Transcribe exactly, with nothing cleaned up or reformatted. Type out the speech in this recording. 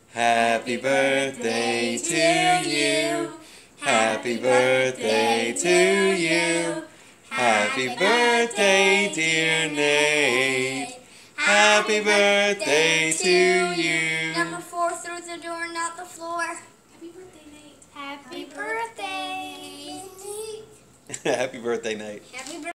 Happy birthday to you. Happy birthday to you. Happy birthday, dear Nate. Happy birthday to you. Number four, through the door, not the floor. Happy birthday, Nate. Happy birthday, Nate. Happy birthday, Nate. Happy birthday.